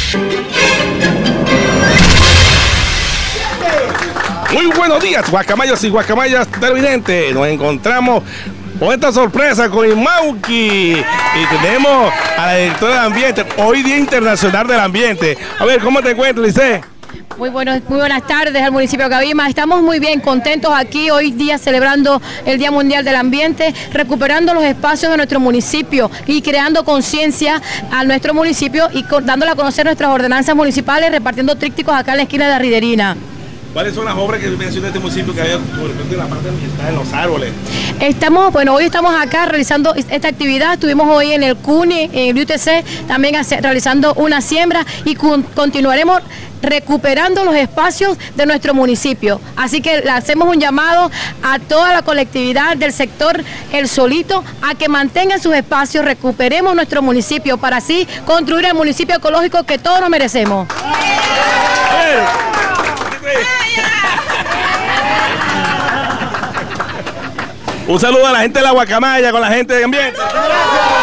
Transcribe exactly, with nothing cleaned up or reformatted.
Muy buenos días, guacamayos y guacamayas televidentes. Nos encontramos con esta sorpresa con Imauqui y tenemos a la directora de Ambiente, hoy Día Internacional del Ambiente. A ver, ¿cómo te encuentras, Lice? Muy, bueno, muy buenas tardes al municipio de Cabima. Estamos muy bien, contentos aquí hoy día celebrando el Día Mundial del Ambiente, recuperando los espacios de nuestro municipio y creando conciencia a nuestro municipio y dándole a conocer nuestras ordenanzas municipales, repartiendo trípticos acá en la esquina de Arriderina. ¿Cuáles son las obras que menciona este municipio que hay en la parte ambiental, en los árboles? Estamos, bueno, hoy estamos acá realizando esta actividad. Estuvimos hoy en el CUNY, en el U T C, también hace, realizando una siembra y con, continuaremos recuperando los espacios de nuestro municipio. Así que le hacemos un llamado a toda la colectividad del sector El Solito a que mantengan sus espacios, recuperemos nuestro municipio para así construir el municipio ecológico que todos nos merecemos. Un saludo a la gente de la Guacamaya, con la gente de Ambiente.